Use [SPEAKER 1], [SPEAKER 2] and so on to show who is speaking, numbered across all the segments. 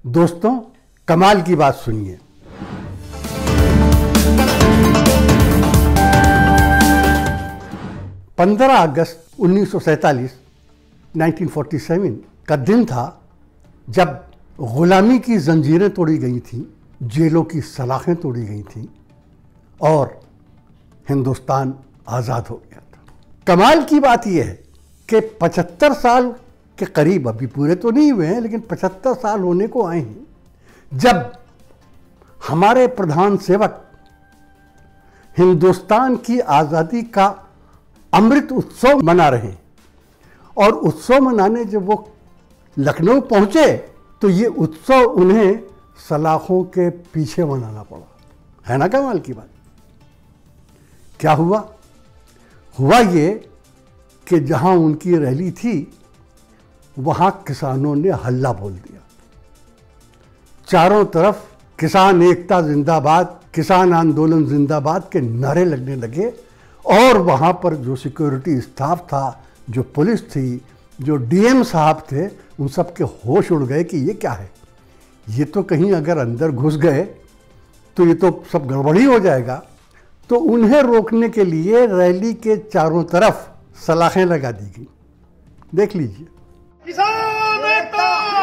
[SPEAKER 1] दोस्तों, कमाल की बात सुनिए। पंद्रह अगस्त 1947 1947 का दिन था जब गुलामी की जंजीरें तोड़ी गई थीं, जेलों की सलाखें तोड़ी गई थीं और हिंदुस्तान आज़ाद हो गया था। कमाल की बात यह है कि 75 साल के करीब, अभी पूरे तो नहीं हुए हैं, लेकिन 75 साल होने को आए हैं जब हमारे प्रधान सेवक हिंदुस्तान की आज़ादी का अमृत उत्सव मना रहे हैं। और उत्सव मनाने जब वो लखनऊ पहुंचे तो ये उत्सव उन्हें सलाखों के पीछे मनाना पड़ा। है ना कमाल की बात। क्या हुआ? हुआ ये कि जहां उनकी रैली थी वहां किसानों ने हल्ला बोल दिया। चारों तरफ किसान एकता जिंदाबाद, किसान आंदोलन जिंदाबाद के नारे लगने लगे और वहां पर जो सिक्योरिटी स्टाफ था, जो पुलिस थी, जो डीएम साहब थे, उन सब के होश उड़ गए कि ये क्या है। ये तो कहीं अगर अंदर घुस गए तो ये तो सब गड़बड़ी हो जाएगा। तो उन्हें रोकने के लिए रैली के चारों तरफ सलाखें लगा दी गई। देख लीजिए।
[SPEAKER 2] किसान एकता,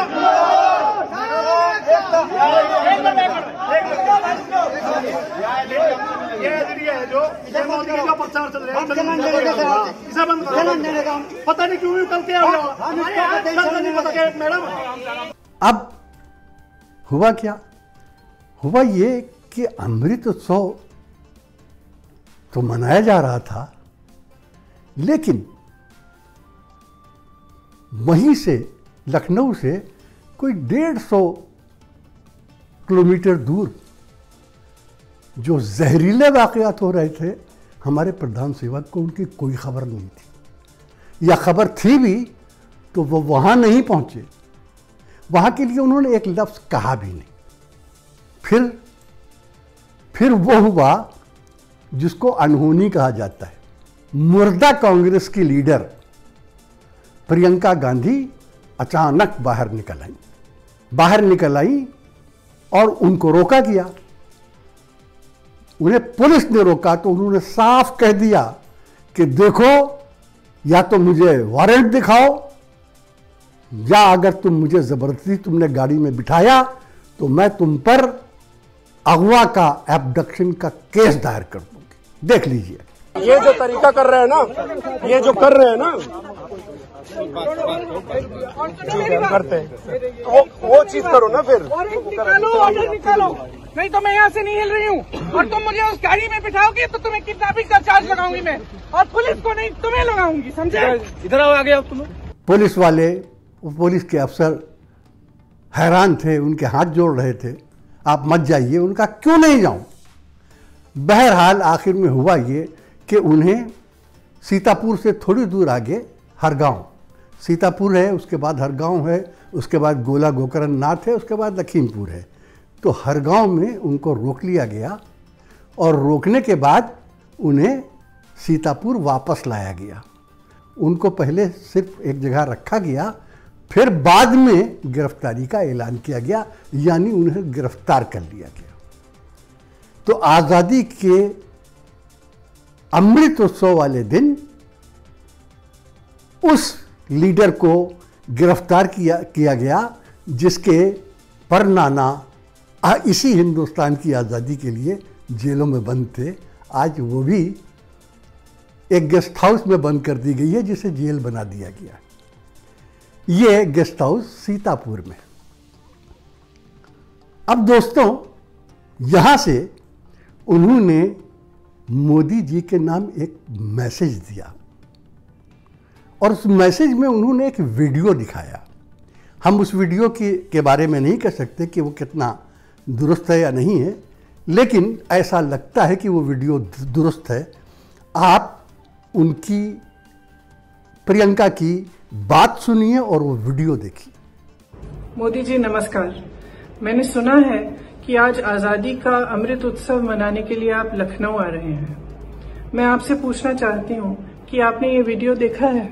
[SPEAKER 2] जो प्रचार चल रहा है इसे बंद करो। पता नहीं क्यों कल क्या मैडम।
[SPEAKER 1] अब हुआ क्या? हुआ ये कि अमृत उत्सव तो मनाया जा रहा था, लेकिन वहीं से, लखनऊ से कोई 150 किलोमीटर दूर जो जहरीले वाक़यात हो रहे थे, हमारे प्रधान सेवक को उनकी कोई खबर नहीं थी, या खबर थी भी तो वो वहाँ नहीं पहुँचे। वहाँ के लिए उन्होंने एक लफ्ज़ कहा भी नहीं। फिर वो हुआ जिसको अनहोनी कहा जाता है। मुर्दा कांग्रेस की लीडर प्रियंका गांधी अचानक बाहर निकल आई और उनको रोका गया। उन्हें पुलिस ने रोका तो उन्होंने साफ कह दिया कि देखो, या तो मुझे वारंट दिखाओ, या अगर तुम मुझे जबरदस्ती तुमने गाड़ी में बिठाया तो मैं तुम पर अगवा का, एब्डक्शन का केस दायर कर दूंगी। देख लीजिए।
[SPEAKER 3] ये जो तरीका कर रहे हैं ना, ये जो कर रहे हैं ना, करते हैं वो चीज करो ना। फिर
[SPEAKER 2] निकालो, नहीं तो मैं यहाँ से नहीं हिल रही हूँ। और तुम मुझे उस गाड़ी में बिठाओगे तो तुम्हें किडनैपिंग का चार्ज लगाऊंगी मैं, और पुलिस को नहीं, तुम्हें लगाऊंगी, समझे? इधर आओ, आगे आओ तुम।
[SPEAKER 1] पुलिस वाले, पुलिस के अफसर हैरान थे, उनके हाथ जोड़ रहे थे, आप मत जाइए। उनका क्यों नहीं जाऊं? बहरहाल आखिर में हुआ ये कि उन्हें सीतापुर से थोड़ी दूर आगे हरगांव, सीतापुर है, उसके बाद हरगांव है, उसके बाद गोला गोकर्ण नाथ है, उसके बाद लखीमपुर है। तो हरगांव में उनको रोक लिया गया और रोकने के बाद उन्हें सीतापुर वापस लाया गया। उनको पहले सिर्फ एक जगह रखा गया, फिर बाद में गिरफ्तारी का ऐलान किया गया, यानी उन्हें गिरफ्तार कर लिया गया। तो आज़ादी के अमृत उत्सव वाले दिन उस लीडर को गिरफ्तार किया गया जिसके परनाना इसी हिंदुस्तान की आज़ादी के लिए जेलों में बंद थे। आज वो भी एक गेस्ट हाउस में बंद कर दी गई है, जिसे जेल बना दिया गया। ये गेस्ट हाउस सीतापुर में। अब दोस्तों, यहां से उन्होंने मोदी जी के नाम एक मैसेज दिया और उस मैसेज में उन्होंने एक वीडियो दिखाया। हम उस वीडियो के बारे में नहीं कह सकते कि वो कितना दुरुस्त है या नहीं है, लेकिन ऐसा लगता है कि वो वीडियो दुरुस्त है। आप उनकी, प्रियंका की बात सुनिए और वो वीडियो देखिए।
[SPEAKER 4] मोदी जी नमस्कार। मैंने सुना है कि आज आज़ादी का अमृत उत्सव मनाने के लिए आप लखनऊ आ रहे हैं। मैं आपसे पूछना चाहती हूँ कि आपने ये वीडियो देखा है?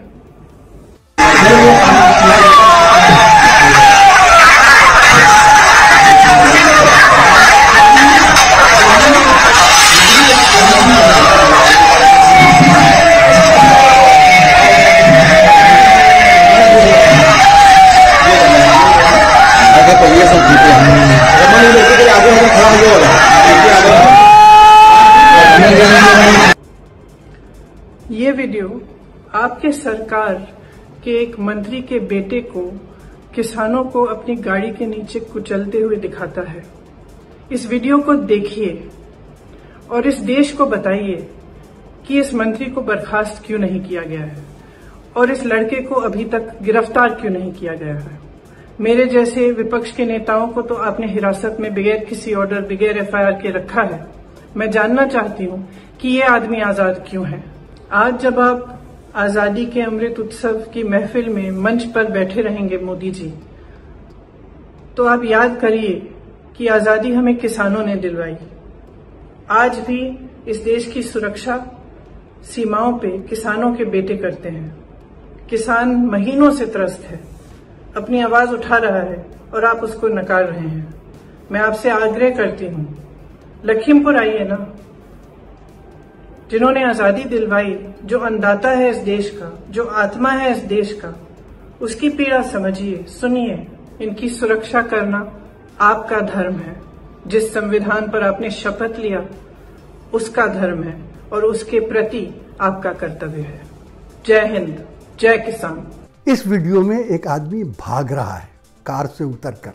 [SPEAKER 4] ये वीडियो आपके सरकार के एक मंत्री के बेटे को किसानों को अपनी गाड़ी के नीचे कुचलते हुए दिखाता है। इस वीडियो को देखिए और इस देश को बताइए कि इस मंत्री को बर्खास्त क्यों नहीं किया गया है और इस लड़के को अभी तक गिरफ्तार क्यों नहीं किया गया है। मेरे जैसे विपक्ष के नेताओं को तो आपने हिरासत में बगैर किसी ऑर्डर, बगैर एफआईआर के रखा है। मैं जानना चाहती हूँ कि ये आदमी आजाद क्यों है। आज जब आप आजादी के अमृत उत्सव की महफिल में मंच पर बैठे रहेंगे मोदी जी, तो आप याद करिए कि आजादी हमें किसानों ने दिलवाई। आज भी इस देश की सुरक्षा सीमाओं पे किसानों के बेटे करते हैं। किसान महीनों से त्रस्त है, अपनी आवाज उठा रहा है और आप उसको नकार रहे हैं। मैं आपसे आग्रह करती हूँ, लखीमपुर आइए ना। जिन्होंने आजादी दिलवाई, जो अन्नदाता है इस देश का, जो आत्मा है इस देश का, उसकी पीड़ा समझिए, सुनिए। इनकी सुरक्षा करना आपका धर्म है। जिस संविधान पर आपने शपथ लिया उसका धर्म है और उसके प्रति आपका कर्तव्य है। जय हिंद, जय किसान।
[SPEAKER 1] इस वीडियो में एक आदमी भाग रहा है कार से उतरकर,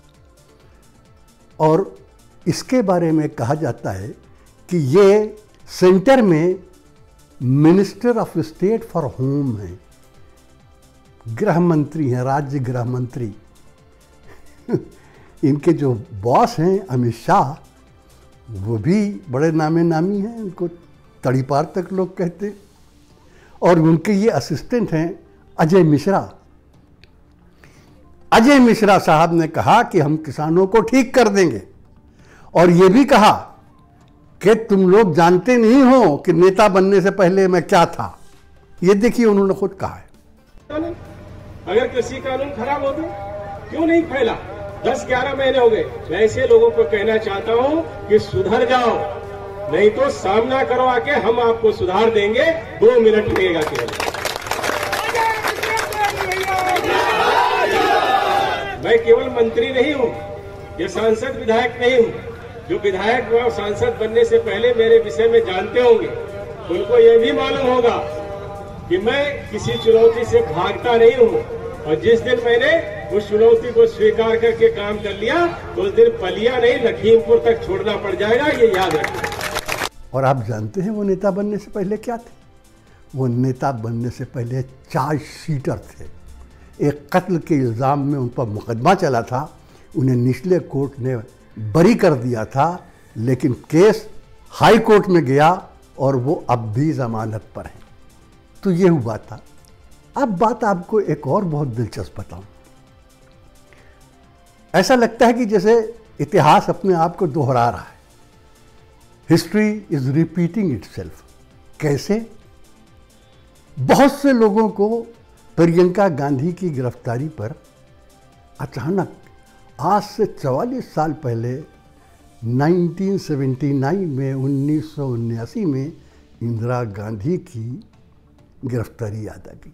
[SPEAKER 1] और इसके बारे में कहा जाता है कि ये सेंटर में minister of state for home है, गृह मंत्री हैं, राज्य गृह मंत्री। इनके जो बॉस हैं अमित शाह, वो भी बड़े नामे नामी हैं, उनको तड़ीपार तक लोग कहते हैं। और उनके ये असिस्टेंट हैं अजय मिश्रा। अजय मिश्रा साहब ने कहा कि हम किसानों को ठीक कर देंगे, और ये भी कहा कि तुम लोग जानते नहीं हो कि नेता बनने से पहले मैं क्या था। ये देखिए उन्होंने खुद कहा है।
[SPEAKER 3] अगर कृषि कानून खराब हो तो क्यों नहीं फैला? 10-11 महीने हो गए। मैं ऐसे लोगों को कहना चाहता हूं कि सुधर जाओ, नहीं तो सामना करो आके, हम आपको सुधार देंगे। 2 मिनट लगेगा केवल। मैं केवल मंत्री नहीं हूं, ये सांसद विधायक नहीं हूं। जो विधायक व सांसद बनने से पहले मेरे विषय में जानते होंगे, उनको यह भी मालूम होगा कि मैं किसी चुनौती से भागता नहीं हूं। और जिस दिन मैंने उस चुनौती को स्वीकार करके काम कर लिया, तो उस दिन पलिया नहीं, लखीमपुर तक छोड़ना पड़ जाएगा, ये याद रखिए।
[SPEAKER 1] और आप जानते हैं वो नेता बनने से पहले क्या थे? वो नेता बनने से पहले चार्जशीटर थे। एक कत्ल के इल्ज़ाम में उन पर मुकदमा चला था, उन्हें निचले कोर्ट ने बरी कर दिया था, लेकिन केस हाई कोर्ट में गया और वो अब भी जमानत पर है। तो ये हुआ था। अब बात आपको एक और बहुत दिलचस्प बताऊं। ऐसा लगता है कि जैसे इतिहास अपने आप को दोहरा रहा है। History is repeating itself. कैसे? बहुत से लोगों को प्रियंका गांधी की गिरफ्तारी पर अचानक आज से 44 साल पहले 1979 में 1979 में इंदिरा गांधी की गिरफ्तारी याद आ गई,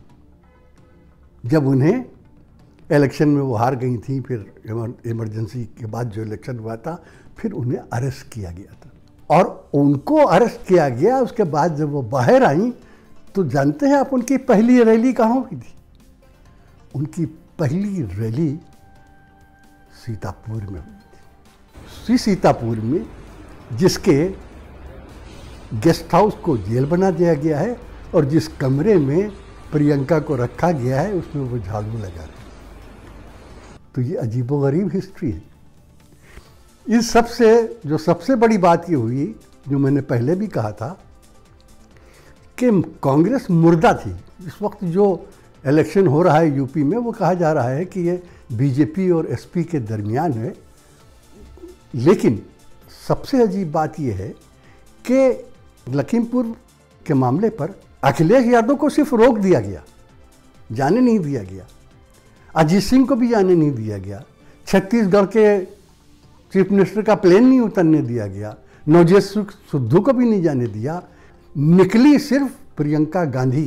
[SPEAKER 1] जब उन्हें इलेक्शन में वो हार गई थी। फिर इमरजेंसी के बाद जो इलेक्शन हुआ था, फिर उन्हें अरेस्ट किया गया था, और उनको अरेस्ट किया गया। उसके बाद जब वो बाहर आई, तो जानते हैं आप उनकी पहली रैली कहाँ हुई थी? उनकी पहली रैली सीतापुर में हुई थी। सीतापुर में, जिसके गेस्ट हाउस को जेल बना दिया गया है और जिस कमरे में प्रियंका को रखा गया है उसमें वो झाड़ू लगा रहे। तो ये अजीबोगरीब हिस्ट्री है। इस सबसे बड़ी बात ये हुई, जो मैंने पहले भी कहा था, कि कांग्रेस मुर्दा थी। इस वक्त जो इलेक्शन हो रहा है यूपी में, वो कहा जा रहा है कि ये बीजेपी और एसपी के दरमियान है। लेकिन सबसे अजीब बात यह है कि लखीमपुर के मामले पर अखिलेश यादव को सिर्फ रोक दिया गया, जाने नहीं दिया गया। अजीत सिंह को भी जाने नहीं दिया गया। छत्तीसगढ़ के चीफ मिनिस्टर का प्लेन नहीं उतरने दिया गया। नवजोत सिद्धू को भी नहीं जाने दिया। निकली सिर्फ प्रियंका गांधी,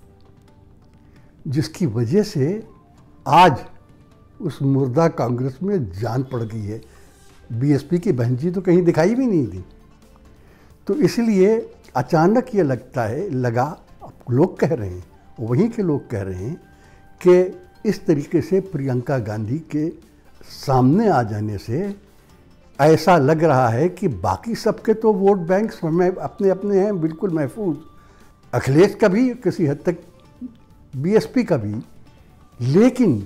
[SPEAKER 1] जिसकी वजह से आज उस मुर्दा कांग्रेस में जान पड़ गई है। बीएसपी की बहन जी तो कहीं दिखाई भी नहीं दी। तो इसलिए अचानक ये लगा, लोग कह रहे हैं, वहीं के लोग कह रहे हैं कि इस तरीके से प्रियंका गांधी के सामने आ जाने से ऐसा लग रहा है कि बाकी सबके तो वोट बैंक में अपने अपने हैं, बिल्कुल महफूज। अखिलेश का भी किसी हद तक, बीएसपी का भी, लेकिन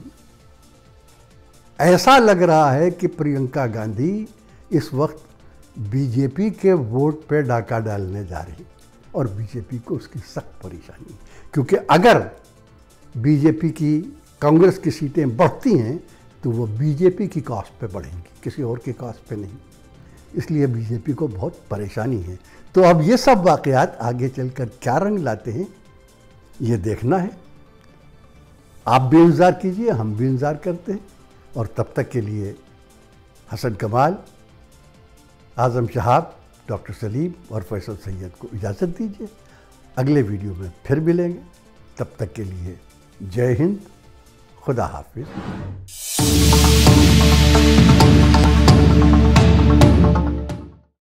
[SPEAKER 1] ऐसा लग रहा है कि प्रियंका गांधी इस वक्त बीजेपी के वोट पे डाका डालने जा रही और बीजेपी को उसकी सख्त परेशानी, क्योंकि अगर बीजेपी की कांग्रेस की सीटें बढ़ती हैं तो वो बीजेपी की कॉस्ट पे बढ़ेंगी, किसी और की कॉस्ट पे नहीं। इसलिए बीजेपी को बहुत परेशानी है। तो अब ये सब वाक़यात आगे चलकर क्या रंग लाते हैं ये देखना है। आप भी इंतज़ार कीजिए, हम भी इंतज़ार करते हैं। और तब तक के लिए हसन कमाल, आज़म शहाब, डॉक्टर सलीम और फैसल सैयद को इजाज़त दीजिए। अगले वीडियो में फिर मिलेंगे। तब तक के लिए जय हिंद, खुदा हाफिज़।